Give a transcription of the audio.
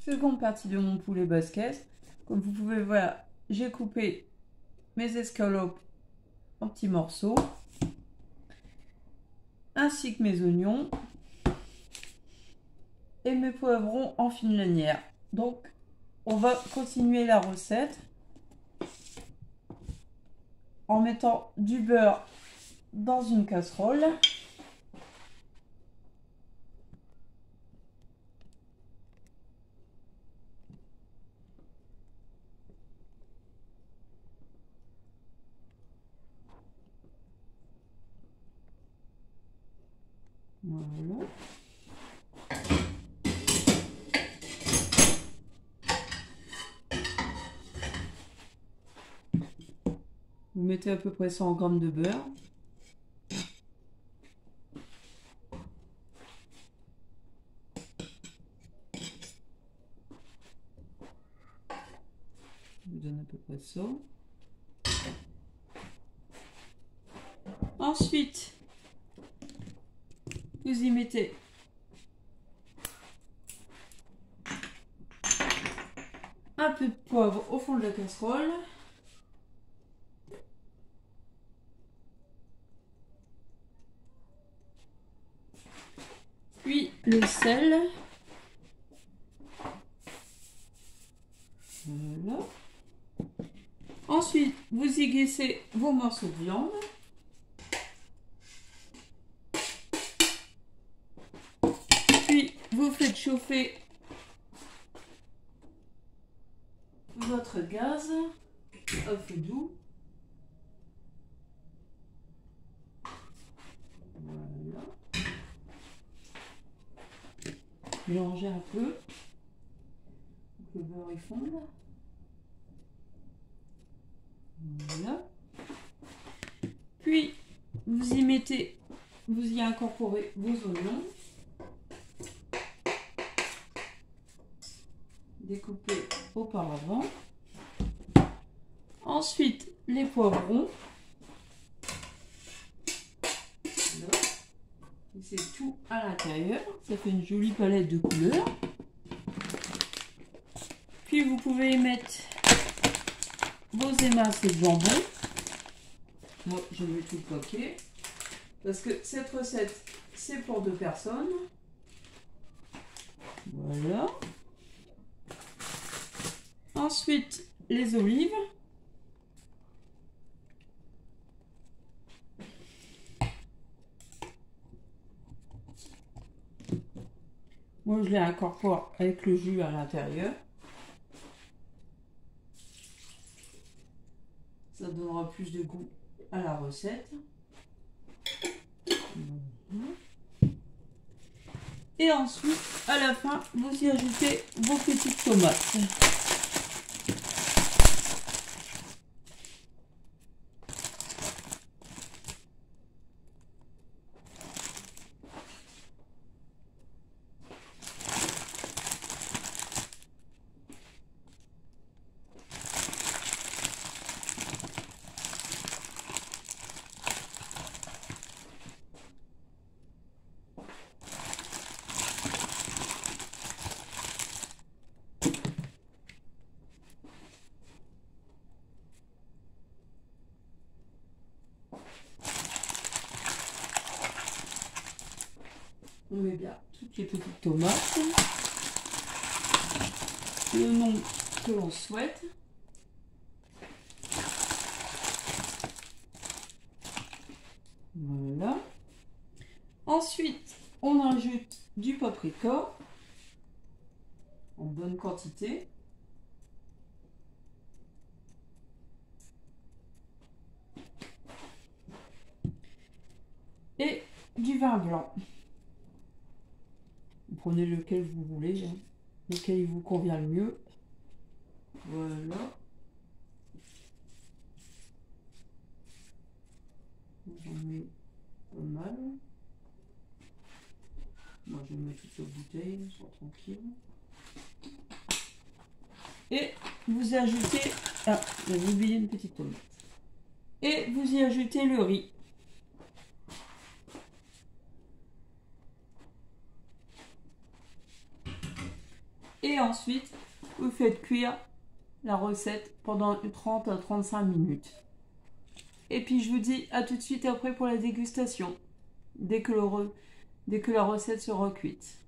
Seconde partie de mon poulet basquette. Comme vous pouvez voir, j'ai coupé mes escalopes en petits morceaux, ainsi que mes oignons et mes poivrons en fine lanière. Donc, on va continuer la recette en mettant du beurre dans une casserole. Voilà. Vous mettez à peu près 100 g de beurre. Je vous donne à peu près ça. Ensuite, vous y mettez un peu de poivre au fond de la casserole. Puis le sel. Voilà. Ensuite, vous y glissez vos morceaux de viande. Puis, vous faites chauffer votre gaz à feu doux. Voilà. Mélangez un peu pour que le beurre y fonde. Voilà. Puis vous y incorporez vos oignons découpés auparavant. Ensuite les poivrons. C'est tout à l'intérieur. Ça fait une jolie palette de couleurs. Puis vous pouvez y mettre vos émincés de jambon. Moi, je mets tout le paquet. Parce que cette recette, c'est pour 2 personnes. Voilà. Ensuite, les olives. Moi, je les incorpore avec le jus à l'intérieur. Ça donnera plus de goût à la recette. Et ensuite, à la fin, vous y ajoutez vos petites tomates. On met bien toutes les petites tomates, le nom que l'on souhaite. Voilà. Ensuite, on ajoute du paprika en bonne quantité. Et du vin blanc. Vous prenez lequel vous voulez, hein, lequel il vous convient le mieux. Voilà. J'en mets pas mal. Moi, je mets toute la bouteille, soit tranquille. Et vous ajoutez... Ah, j'avais oublié une petite tomate. Et vous y ajoutez le riz. Et Et ensuite, vous faites cuire la recette pendant 30 à 35 minutes. Et puis je vous dis à tout de suite après pour la dégustation, dès que la recette sera cuite.